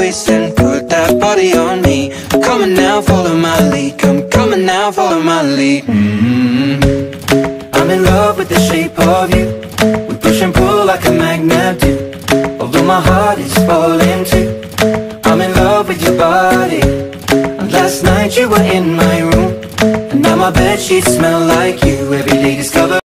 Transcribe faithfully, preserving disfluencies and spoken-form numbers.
waist and put that body on me. Come on now, follow my lead. Come, come on now, follow my lead. mm-hmm. I'm in love with the shape of you. We push and pull like a magnet do. Although my heart is falling too, I'm in love with your body. And last night you were in my room, and now my bedsheets smell like you. Every day discover